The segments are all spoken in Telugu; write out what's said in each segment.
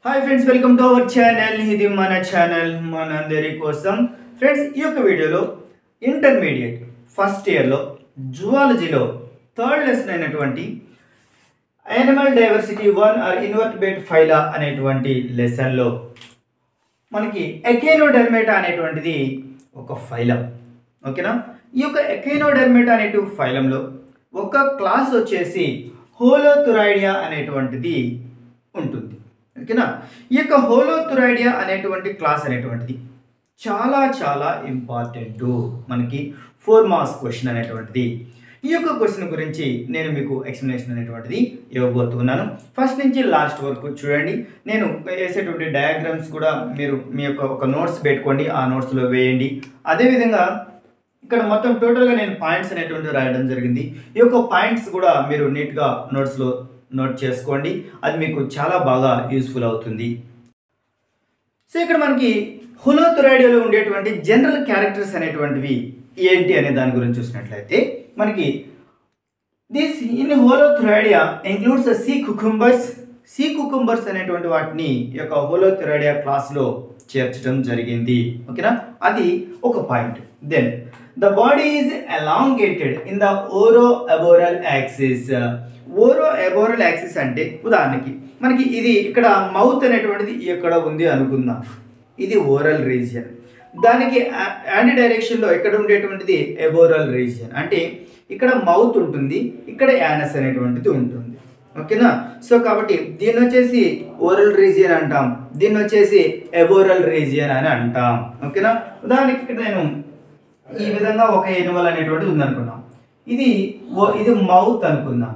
Hi friends, welcome to our channel. ఇది మన ఛానల్ మనందరి కోసం. ఫ్రెండ్స్, ఈ యొక్క వీడియోలో ఇంటర్మీడియట్ ఫస్ట్ ఇయర్లో జువాలజీలో థర్డ్ లెసన్ అయినటువంటి animal diversity 1 or invertebrate phyla అనేటువంటి లెసన్లో మనకి ఎకేనోడెర్మేటా అనేటువంటిది ఒక ఫైలం. ఓకేనా? ఈ యొక్క ఎకేనోడెర్మేటా అనేటువంటి ఫైలంలో ఒక క్లాస్ వచ్చేసి హోలోథురైడియా అనేటువంటిది ఉంటుంది. ఓకేనా? ఈ యొక్క హోలోథురైడియా అనేటువంటి క్లాస్ అనేటువంటిది చాలా చాలా ఇంపార్టెంట్. మనకి 4 మార్క్స్ క్వశ్చన్ అనేటువంటిది. ఈ యొక్క క్వశ్చన్ గురించి నేను మీకు ఎక్స్ప్లెనేషన్ అనేటువంటిది ఇవ్వబోతున్నాను. ఫస్ట్ నుంచి లాస్ట్ వరకు చూడండి. నేను వేసేటువంటి డయాగ్రామ్స్ కూడా మీరు మీ యొక్క ఒక నోట్స్ పెట్టుకోండి, ఆ నోట్స్లో వేయండి. అదేవిధంగా ఇక్కడ మొత్తం టోటల్గా నేను పాయింట్స్ అనేటువంటి రాయడం జరిగింది. ఈ యొక్క పాయింట్స్ కూడా మీరు నీట్గా నోట్స్లో నోట్ చేసుకోండి. అది మీకు చాలా బాగా యూస్ఫుల్ అవుతుంది. సో ఇక్కడ మనకి హోలోథురైడియాలో ఉండేటువంటి జనరల్ క్యారెక్టర్స్ అనేటువంటివి ఏంటి అనే దాని గురించి చూసినట్లయితే మనకి this in Holothuroidea includes sea cucumbers అనేటువంటి వాటిని ఈ యొక్క హోలోథురైడియా క్లాస్లో చేర్చడం జరిగింది. ఓకేనా? అది ఒక point. Then the body is elongated in the oro aboral axis. Oro aboral axis అంటే ఉదాహరణకి మనకి ఇది ఇక్కడ మౌత్ అనేటువంటిది ఇక్కడ ఉంది అనుకుందాం. ఇది ఓరల్ రీజియన్. దానికి యాంటీ డైరెక్షన్లో ఇక్కడ ఉండేటువంటిది ఎబోరల్ రీజియన్. అంటే ఇక్కడ మౌత్ ఉంటుంది, ఇక్కడ యానస్ అనేటువంటిది ఉంటుంది. ఓకేనా? సో కాబట్టి దీన్ని వచ్చేసి ఓరల్ రీజియన్ అంటాం, దీన్ని వచ్చేసి ఎబోరల్ రీజియన్ అని అంటాం. ఓకేనా? ఉదాహరణకి ఇక్కడ నేను ఈ విధంగా ఒక ఎనిమల్ అనేటువంటిది ఉందనుకున్నాం. ఇది మౌత్ అనుకుందాం.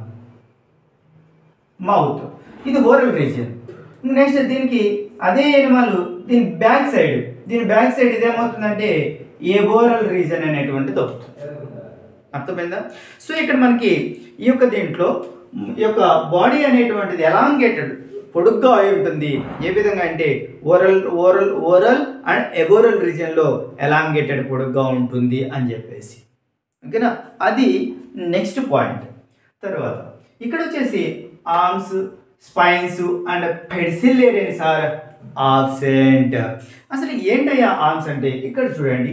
మౌత్ ఇది ఓరల్ రీజియన్. నెక్స్ట్ దీనికి అదే ఎనిమల్ దీని బ్యాక్ సైడ్ ఇదేమవుతుందంటే ఎబోరల్ రీజియన్ అనేటువంటిది అవుతుంది. అర్థమైందా? సో ఇక్కడ మనకి ఈ యొక్క దీంట్లో ఈ యొక్క బాడీ అనేటువంటిది ఎలాంగేటెడ్ పొడుగ్గా అయి ఉంటుంది. ఏ విధంగా అంటే ఓరల్ అండ్ ఎబోరల్ రీజియన్లో ఎలాంగేటెడ్ పొడుగ్గా ఉంటుంది అని చెప్పేసి. ఓకేనా? అది నెక్స్ట్ పాయింట్. తర్వాత ఇక్కడ వచ్చేసి arms, spines and pedicellarians are absent. అసలు ఏంటయ్యా ఆర్మ్స్ అంటే ఇక్కడ చూడండి.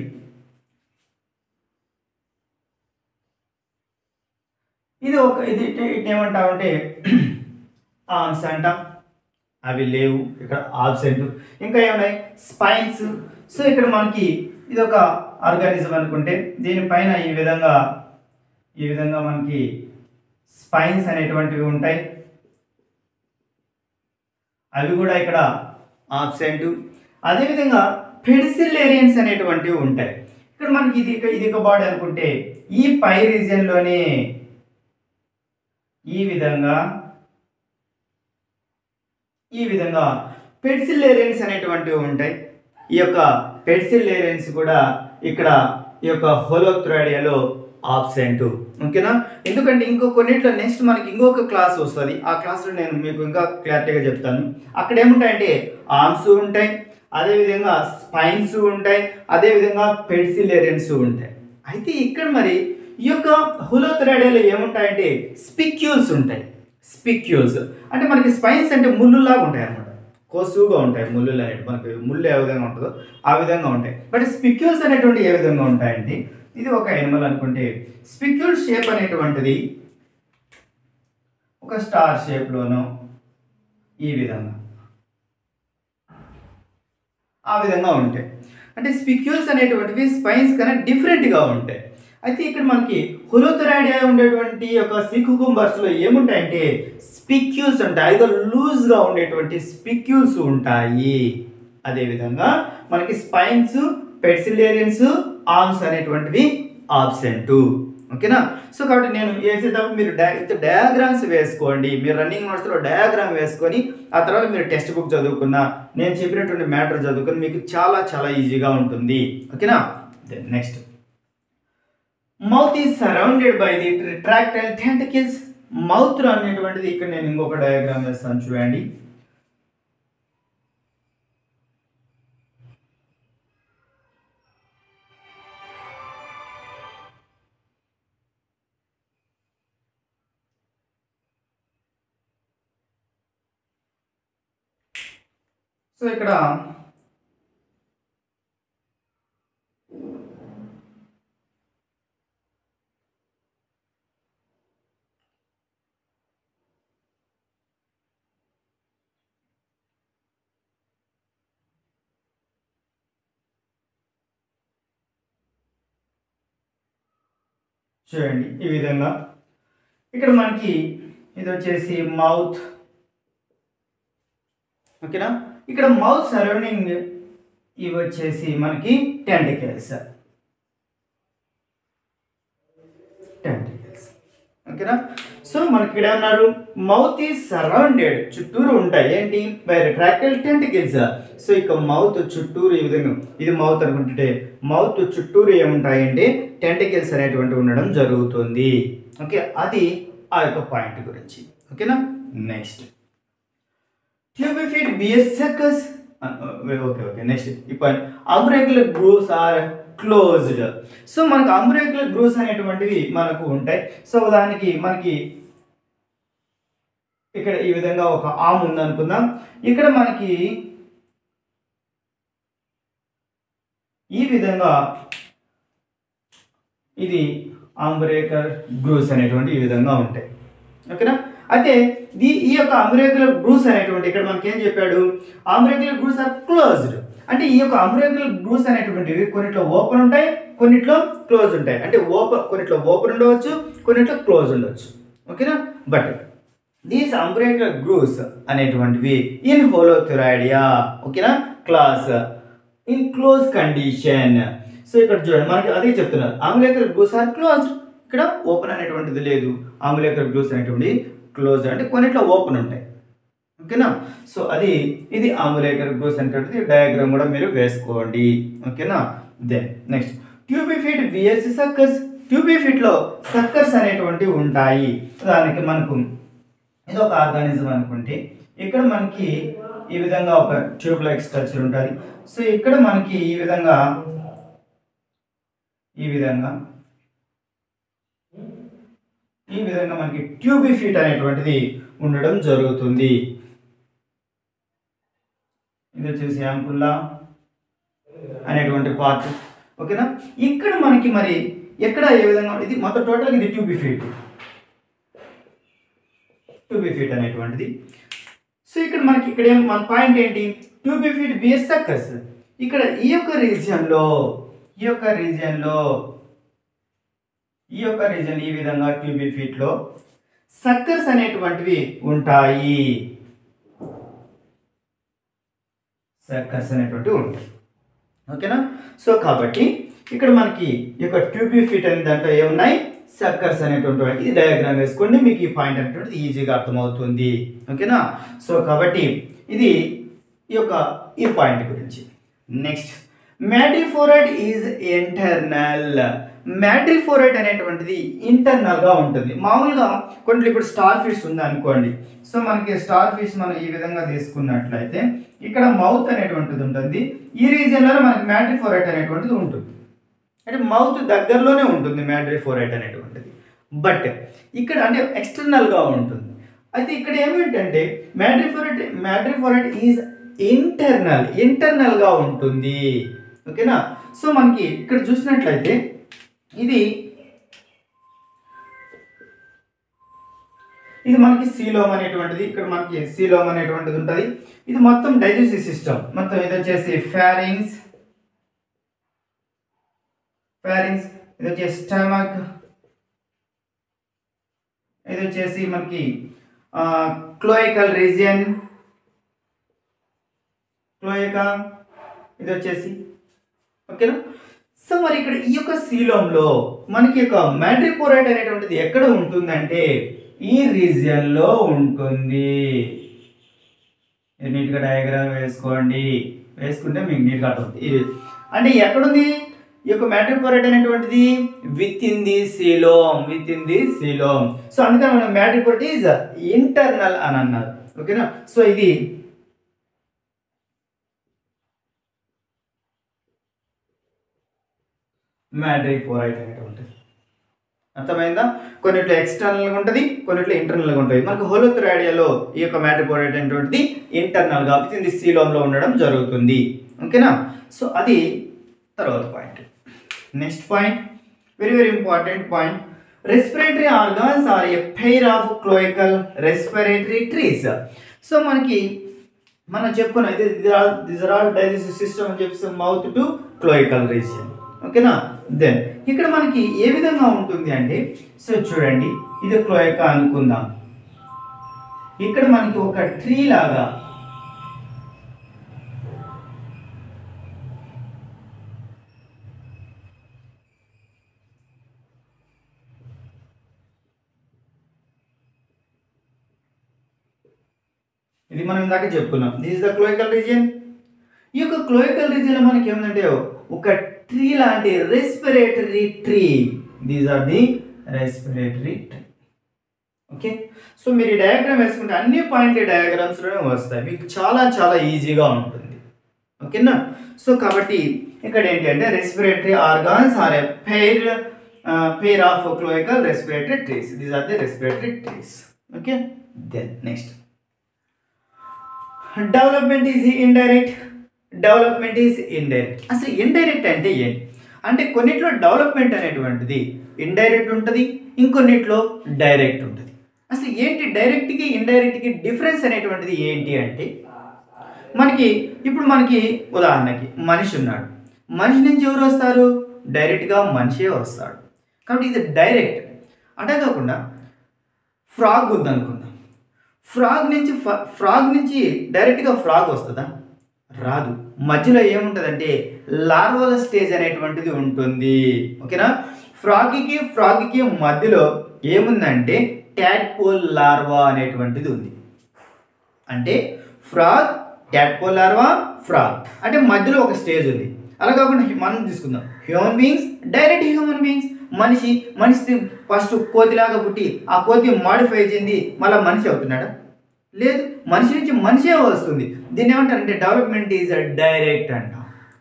ఇది ఏమంటామంటే ఆర్మ్స్ అంటాం, అవి లేవు, ఇక్కడ ఆబ్సెంట్. ఇంకా ఏమున్నాయి? స్పైన్స్. సో ఇక్కడ మనకి ఇది ఒక ఆర్గానిజం అనుకుంటే దీనిపైన ఈ విధంగా మనకి స్పైన్స్ అనేటువంటివి ఉంటాయి, అవి కూడా ఇక్కడ ఆబ్సెంట్. అదేవిధంగా పెడిసిలేరియన్స్ అనేటువంటివి ఉంటాయి. ఇక్కడ మనకి ఇది ఒక బాడీ అనుకుంటే ఈ పై రీజియన్లోనే ఈ విధంగా పెడిసిలేరియన్స్ అనేటువంటివి ఉంటాయి. ఈ యొక్క పెడిసిలేరియన్స్ కూడా ఇక్కడ ఈ యొక్క హోలోథురైడియాలో ఆబ్సెంట్. ఓకేనా? ఎందుకంటే కొన్నిట్లో నెక్స్ట్ మనకి ఇంకొక క్లాస్ వస్తుంది. ఆ క్లాస్లో నేను మీకు ఇంకా క్లారిటీగా చెప్తాను. అక్కడ ఏముంటాయంటే ఆర్మ్స్ ఉంటాయి, అదేవిధంగా స్పైన్స్ ఉంటాయి, అదేవిధంగా పెడిసిలేరియన్స్ ఉంటాయి. అయితే ఇక్కడ మరి ఈ యొక్క హోలోథురైడియాలో ఏముంటాయంటే స్పిక్యూల్స్ ఉంటాయి. స్పిక్యూల్స్ అంటే మనకి స్పైన్స్ అంటే ముళ్ళులాగా ఉంటాయి అన్నమాట, కోసుగా ఉంటాయి. ముళ్ళు అనేవి మనకి ముళ్ళు ఏ విధంగా ఉంటుందో ఆ విధంగా ఉంటాయి. బట్ స్పిక్యూల్స్ అనేటువంటి ఏ విధంగా ఉంటాయండి? ఇది ఒక యానిమల్ అనుకుంటే స్పిక్యూల్ షేప్ అనేటువంటిది ఒక స్టార్ షేప్లోనో ఈ విధంగా ఆ విధంగా ఉంటాయి. అంటే స్పిక్యూల్స్ అనేటువంటివి స్పైన్స్ కన్నా డిఫరెంట్గా ఉంటాయి. అయితే ఇక్కడ మనకి హోలోథురైడియా ఉండేటువంటి ఒక సీ కుకుంబర్స్లో ఏముంటాయంటే స్పిక్యూల్స్ ఉంటాయి, అయితే లూజ్గా ఉండేటువంటి స్పిక్యూల్స్ ఉంటాయి. అదేవిధంగా మనకి స్పైన్స్, పెడిసిలేరియన్స్, ఆర్మ్స్ అనేటువంటివి ఆబ్సెంట్. ఓకేనా? సో కాబట్టి నేను వేసేటప్పుడు మీరు డయాగ్రామ్స్ వేసుకోండి. మీరు రన్నింగ్ నోట్స్లో డయాగ్రామ్ వేసుకొని ఆ తర్వాత మీరు టెక్స్ట్ బుక్ చదువుకున్నా, నేను చెప్పినటువంటి మ్యాటర్ చదువుకొని మీకు చాలా చాలా ఈజీగా ఉంటుంది. ఓకేనా? Then next mouth is surrounded by the retractile tentacles. Mouth అనేటువంటిది ఇక్కడ నేను ఇంకొక డయాగ్రామ్ వేస్తాను చూడండి. సో ఇక్కడ చూడండి ఈ విధంగా ఇక్కడ మనకి ఇది వచ్చేసి మౌత్, ఓకేనా. ఇక్కడ మౌత్ సరౌండింగ్ ఇవి వచ్చేసి మనకి టెంటికల్స్, ఓకేనా. సో మనకి ఇక్కడ ఏమన్నారు, మౌత్ ఈజ్ సరౌండెడ్, చుట్టూరు ఉంటాయి ఏంటి, బై రిట్రాక్టైల్ టెంటికల్స్. సో ఇక మౌత్ చుట్టూరు ఈ విధంగా, ఇది మౌత్ అనుకుంటుంటే మౌత్ చుట్టూరు ఏముంటాయంటే టెంటికల్స్ అనేటువంటి ఉండడం జరుగుతుంది. ఓకే, అది ఆ యొక్క పాయింట్ గురించి, ఓకేనా. Next tube feet bears suckers. Okay next ఈ point, ambulacral grooves are closed. So మనకు అంబ్రేక్యులర్ గ్రూవ్స్ అనేటువంటివి మనకు ఉంటాయి. సో ఉదాహరణకి మనకి ఇక్కడ ఈ విధంగా ఒక ఆమ్ ఉంది అనుకుందాం. ఇక్కడ మనకి ఈ విధంగా ఇది అంబ్రేకర్ గ్రూవ్స్ అనేటువంటి ఈ విధంగా ఉంటాయి, ఓకేనా. అయితే ఈ యొక్క అంబ్రేక్యులర్ గ్రూవ్స్ అనేటువంటి ఇక్కడ మనకి ఏం చెప్పాడు, అంబ్రేక్యులర్ గ్రూవ్స్ ఆర్ క్లోజ్డ్. అంటే ఈ యొక్క అంబ్రేక్యులర్ గ్రూవ్స్ అనేటువంటివి కొన్నిట్లో ఓపెన్ ఉంటాయి, కొన్నిట్లో క్లోజ్ ఉంటాయి. అంటే కొన్నిట్లో ఓపెన్ ఉండవచ్చు, కొన్నిట్లో క్లోజ్ ఉండవచ్చు, ఓకేనా. బట్ దీస్ అంబ్రేక్యులర్ గ్రూవ్స్ అనేటువంటివి ఇన్ హోలోథురాయిడియా, ఓకేనా, class in close condition. So ఇక్కడ చూడండి మనకి అదే చెప్తున్నారు, అంబ్రేక్యులర్ గ్రూవ్స్ ఆర్ క్లోజ్డ్. ఇక్కడ ఓపెన్ అనేటువంటిది లేదు, అంబ్రేక్యులర్ గ్రూవ్స్ అనేటువంటి క్లోజ్, అంటే కొన్నిట్లో ఓపెన్ ఉంటాయి, ఓకేనా. సో ఇది అంబ్రేక్యులర్ గ్రూవ్స్ అనేటువంటిది డయాగ్రామ్ కూడా మీరు వేసుకోండి, ఓకేనా. దెన్ నెక్స్ట్ ట్యూబిఫిడ్ విఎస్ సక్కర్స్. ట్యూబిఫిడ్ లో సక్కర్స్ అనేటువంటివి ఉంటాయి. దానికి మనకు ఇది ఒక ఆర్గానిజం అనుకుంటే ఇక్కడ మనకి ఈ విధంగా ఒక ట్యూబ్ లైక్ స్ట్రక్చర్ ఉంటుంది. సో ఇక్కడ మనకి ఈ విధంగా మనకి ట్యూబిఫిడ్ అనేటువంటిది ఉండడం జరుగుతుంది. ఇది వచ్చేసి యాంపుల్లా అనేటువంటి పార్ట్, ఓకేనా. ఇక్కడ మనకి మరి ఎక్కడ ఏ విధంగా ఇది మొత్తం టోటల్ ఇది ట్యూబిఫిడ్ అనేటువంటిది. సో ఇక్కడ మనకి ఇక్కడ మన పాయింట్ ఏంటి, ట్యూబిఫిడ్ బియస్ సక్కర్స్. ఇక్కడ ఈ యొక్క రీజియన్ ఈ విధంగా ట్యూబిఫిడ్ లో సక్కర్స్ అనేటువంటివి ఉంటాయి, ఓకేనా. సో కాబట్టి ఇక్కడ మనకి ఈ యొక్క ట్యూబిఫిడ్ అనే దాంట్లో ఏమున్నాయి, సక్కర్స్ అనేటువంటి, ఇది డయాగ్రామ్ వేసుకోండి, మీకు ఈ పాయింట్ అనేటువంటిది ఈజీగా అర్థమవుతుంది, ఓకేనా. సో కాబట్టి ఇది ఈ పాయింట్ గురించి. Next madreporite is internal. Madreporite అనేటువంటిది ఇంటర్నల్ గా ఉంటుంది. మామూలుగా కొన్ని ఇప్పుడు స్టార్ ఫిష్ ఉంది అనుకోండి. సో మనకి స్టార్ ఫిష్ మనం ఈ విధంగా తీసుకున్నట్లయితే ఇక్కడ మౌత్ అనేటువంటిది ఉంటుంది, ఈ రీజియన్ లో మనకి మ్యాడ్రిఫోరైడ్ అనేటువంటిది ఉంటుంది. అంటే మౌత్ దగ్గరలోనే ఉంటుంది మ్యాడ్రిఫోరైడ్ అనేటువంటిది. బట్ ఇక్కడ అంటే ఎక్స్టర్నల్ గా ఉంటుంది. అయితే ఇక్కడ ఏమిటంటే మ్యాడ్రిఫోరైడ్ ఈజ్ ఇంటర్నల్ గా ఉంటుంది, ఓకేనా. సో మనకి ఇక్కడ చూసినట్లయితే ఇది మనకి సీలోమ్ అనేటువంటిది, ఇక్కడ మనకి సీలోమ్ అనేటువంటిది ఉంటుంది. ఇది మొత్తం డైజెస్టివ్ సిస్టమ్ మొత్తం. ఇది వచ్చేసి ఫారింగ్స్, ఇది వచ్చేసి స్టమక్, ఇది వచ్చేసి మనకి క్లోయికల్ రీజియన్, ఇది వచ్చేసి, ఓకేనా. సో మరి ఇక్కడ ఈ యొక్క సీలోమ్ లో మనకి యొక్క మ్యాడ్రిఫోరైడ్ అనేటువంటిది ఎక్కడ ఉంటుందంటే ఈ రీజియన్ లో ఉంటుంది. నీట్గా డయాగ్రామ్ వేసుకుంటే మీకు నీట్గా అర్థమవుతుంది. అంటే ఎక్కడుంది ఈ యొక్క మ్యాడ్రిఫోరైడ్ అనేటువంటిది, within the coelom. So అందుకని మనం మ్యాడ్రిఫోరైడ్ ఈజ్ ఇంటర్నల్ అని అన్నారు, ఓకేనా. సో ఇది మ్యాడ్రిఫోరైడ్ అనేటువంటిది, అర్థమైందా? కొన్నిట్లో ఎక్స్టర్నల్గా ఉంటుంది, కొన్నిట్లో ఇంటర్నల్గా ఉంటుంది. మనకు హోలోథురాయిడియాలో ఈ యొక్క మ్యాట్రిపోరేట్ అనేటువంటిది ఇంటర్నల్గా విత్ ఇన్ ది సీలోమ్లో ఉండడం జరుగుతుంది. ఓకేనా? సో అది తర్వాత point. Next point, very very important point. Respiratory organs are a pair of cloacal respiratory trees. So మనం చెప్పుకున్నాం ఇది this are all digestive system అని చెప్పేసి మౌత్ టు క్లోయికల్ రీజియన్. ఓకేనా? దెన్ ఇక్కడ మనకి ఏ విధంగా ఉంటుంది అంటే, సో చూడండి, ఇది క్లోయికా అనుకుందాం. ఇక్కడ మనకి ఒక ట్రీ లాగా ఇది మనం ఇందాక చెప్పుకున్నాం. This is the cloacal region. ఈ యొక్క క్లోయికల్ రీజియన్ మనకి ఏముందంటే ఒక ట్రీ లాంటి respiratory tree. These are the respiratory tree. Okay, so మీరు ఈ డయాగ్రామ్ వేసుకుంటే అన్ని పాయింట్ల డయాగ్రామ్స్లోనే వస్తాయి, మీకు చాలా చాలా ఈజీగా ఉంటుంది. ఓకేనా? సో కాబట్టి ఇక్కడ ఏంటి అంటే respiratory organs are a pair of cloacal respiratory trees. These are the respiratory trees. Okay, then next development is indirect. Development is indirect. అసలు ఇండైరెక్ట్ అంటే ఏంటి అంటే, కొన్నిట్లో డెవలప్మెంట్ అనేటువంటిది ఇండైరెక్ట్ ఉంటుంది, ఇంకొన్నిట్లో డైరెక్ట్ ఉంటుంది. అసలు ఏంటి డైరెక్ట్కి ఇండైరెక్ట్కి డిఫరెన్స్ అనేటువంటిది ఏంటి అంటే, ఇప్పుడు మనకి ఉదాహరణకి మనిషి ఉన్నాడు. మనిషి నుంచి ఎవరు వస్తారు? డైరెక్ట్గా మనిషే వస్తాడు. కాబట్టి ఇది డైరెక్ట్. అటే కాకుండా ఫ్రాగ్ ఉందనుకుందాం. ఫ్రాగ్ నుంచి డైరెక్ట్గా ఫ్రాగ్ వస్తుందా? రాదు. మధ్యలో ఏముంటుందంటే లార్వల్ స్టేజ్ అనేటువంటిది ఉంటుంది. ఓకేనా? ఫ్రాగ్కి మధ్యలో ఏముందంటే ట్యాడ్పోల్ లార్వా అనేటువంటిది ఉంది. అంటే ఫ్రాగ్, ట్యాడ్పోల్ లార్వా, ఫ్రాగ్ అంటే మధ్యలో ఒక స్టేజ్ ఉంది. అలా కాకుండా మనం తీసుకుందాం human beings, direct human beings. మనిషి ఫస్ట్ కోతిలాగా పుట్టి ఆ కోతి మాడిఫై చెంది మళ్ళీ మనిషి అవుతున్నాడా? లేదు, మనిషి నుంచి మనిషే వస్తుంది. దీన్ని ఏమంటారంటే డెవలప్మెంట్ ఈజ్ డైరెక్ట్ అంటాం.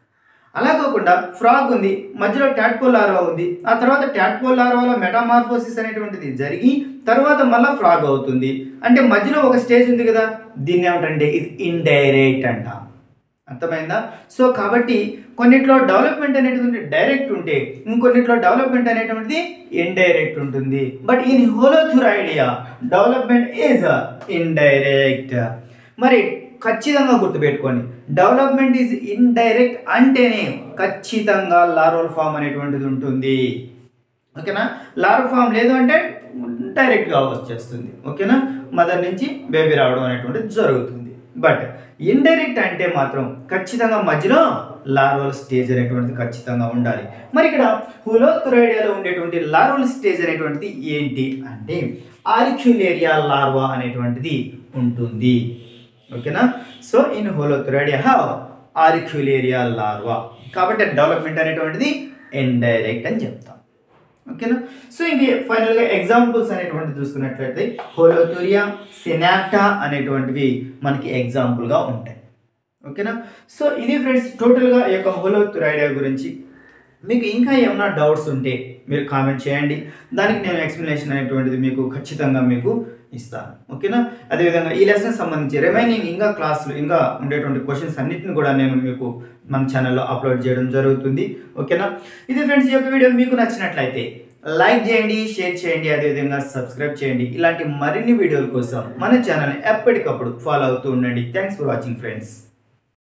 అలా కాకుండా ఫ్రాగ్ ఉంది, మధ్యలో ట్యాడ్పోల్ లార్వా ఉంది, ఆ తర్వాత ట్యాడ్పోల్ లార్వాలో మెటామార్ఫోసిస్ అనేటువంటిది జరిగి తర్వాత మళ్ళీ ఫ్రాగ్ అవుతుంది. అంటే మధ్యలో ఒక స్టేజ్ ఉంది కదా, దీన్ని ఏమంటారంటే ఇది ఇండైరెక్ట్ అంటాం. అర్థమైందా? సో కాబట్టి కొన్నిట్లో డెవలప్మెంట్ అనేటువంటి డైరెక్ట్ ఉంటే, ఇంకొన్నిట్లో డెవలప్మెంట్ అనేటువంటిది ఇండైరెక్ట్ ఉంటుంది. But in Holothuroidea development is indirect. మరి ఖచ్చితంగా గుర్తుపెట్టుకోండి, డెవలప్మెంట్ ఈజ్ ఇండైరెక్ట్ అంటేనే ఖచ్చితంగా లార్వల్ ఫామ్ అనేటువంటిది ఉంటుంది. ఓకేనా? లార్వల్ ఫామ్ లేదు అంటే డైరెక్ట్గా వచ్చేస్తుంది. ఓకేనా? మదర్ నుంచి బేబీ రావడం అనేటువంటిది జరుగుతుంది. బట్ ఇండైరెక్ట్ అంటే మాత్రం ఖచ్చితంగా మధ్యలో లార్వల్ స్టేజ్ అనేటువంటిది ఖచ్చితంగా ఉండాలి. మరి ఇక్కడ హోలోథురాయిడియాలో ఉండేటువంటి లార్వల్ స్టేజ్ అనేటువంటిది ఏంటి అంటే ఆరిక్యులేరియా లార్వా అనేటువంటిది ఉంటుంది. ఓకేనా? So in Holothuroidea have auricularia larva. కాబట్టి డెవలప్మెంట్ అనేటువంటిది ఇండైరెక్ట్ అని చెప్తాం. ఓకేనా? సో ఇవి ఫైనల్గా ఎగ్జాంపుల్స్ అనేటువంటివి చూసుకున్నట్లయితే హోలోథురియా, సినాప్టా అనేటువంటివి మనకి ఎగ్జాంపుల్గా ఉంటాయి. ఓకేనా? సో ఇది ఫ్రెండ్స్ టోటల్గా ఈ యొక్క హోలోథురాయిడియా గురించి. మీకు ఇంకా ఏమైనా డౌట్స్ ఉంటే మీరు కామెంట్ చేయండి, దానికి నేను ఎక్స్ప్లెనేషన్ అనేటువంటిది మీకు ఖచ్చితంగా మీకు ఇస్తాను. ఓకేనా? అదేవిధంగా ఈ లెసన్ సంబంధించి రిమైనింగ్ ఇంకా క్లాసులు ఇంకా ఉండేటువంటి క్వశ్చన్స్ అన్నిటిని కూడా నేను మీకు మన ఛానల్లో అప్లోడ్ చేయడం జరుగుతుంది. ఓకేనా? ఇది ఫ్రెండ్స్, ఈ యొక్క వీడియో మీకు నచ్చినట్లయితే లైక్ చేయండి, షేర్ చేయండి, అదేవిధంగా సబ్స్క్రైబ్ చేయండి. ఇలాంటి మరిన్ని వీడియోల కోసం మన ఛానల్ని ఎప్పటికప్పుడు ఫాలో అవుతూ ఉండండి. Thanks for watching friends.